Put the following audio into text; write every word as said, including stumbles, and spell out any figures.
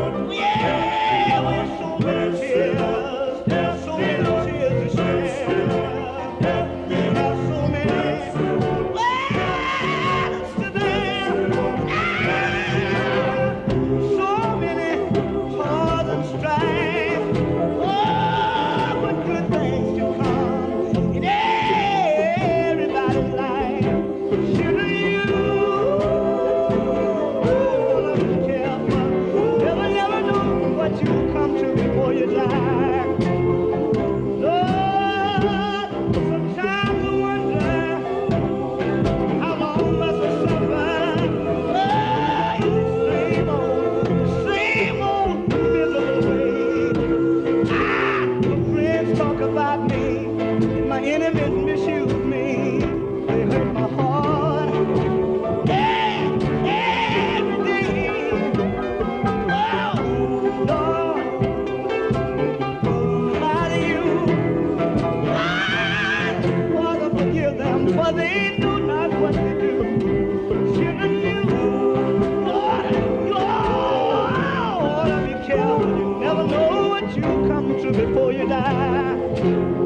Yeah, with so many tears, there's so many tears to share. We have so many words to bear. So many toils and strife. Oh, but good things to come in everybody's life. Sugar, you be careful. Never, never know what you come to before you die. Lord, sometimes I wonder how long must I suffer? Oh, same old, same old miserable way. Ah, my friends talk about me, and my enemies misuse me. They hurt my heart. Yeah, every day. Oh, Lord, how do you? Father, forgive them, for they know not what they do. Children, you, Lord, Lord, be careful. You never know what you come to before you die.